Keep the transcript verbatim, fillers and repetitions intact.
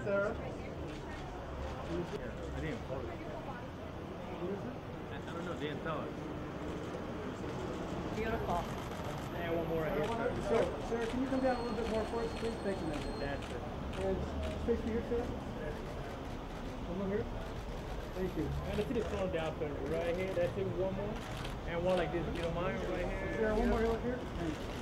Sarah. I didn't follow it. What is it? I, I don't know, they didn't tell us. Beautiful. And one more right here. Sarah, Sarah, Sarah, can you come down a little bit more for us, please? Thank you, ma'am. That's it. And space for here, Sarah. One more here. Thank you. And let's see this phone down for right here. That's it. One more. And one like this, if you don't mind, right here. Sarah, one more here. Thank you.